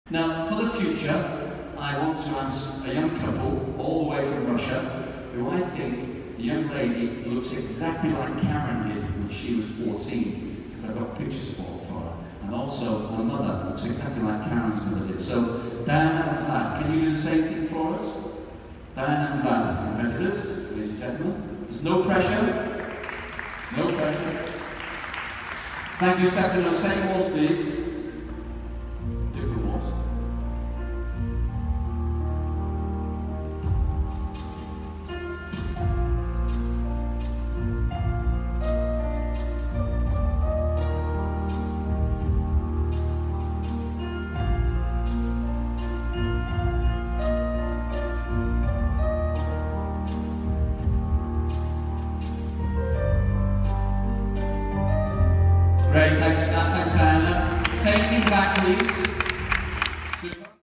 Now, for the future, I want to ask a young couple all the way from Russia, who I think the young lady looks exactly like Karen did when she was 14, because I've got pictures for her. And also, her mother looks exactly like Karen's mother did. So, Diana and Vlad, can you do the same thing for us? Diana and Vlad, competitors, ladies and gentlemen. There's no pressure. No pressure. Thank you, Stefano. Same walls, please. Different walls. Great, thanks Diana. Same thing back, please.